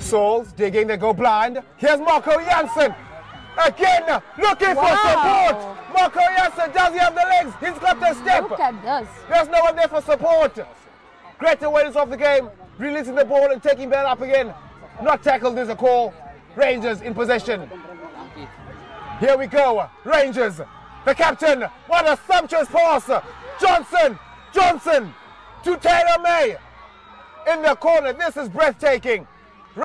Souls digging, they go blind. Here's Marco Jansen. Again, looking for support. Marco Jansen, does he have the legs? He's got the step. Look at this. There's no one there for support. Great awareness of the game. Releasing the ball and taking Bell up again. Not tackled is a call. Rangers in possession. Here we go. Rangers. The captain. What a sumptuous pass. Johnson to Taylor May. In the corner. This is breathtaking.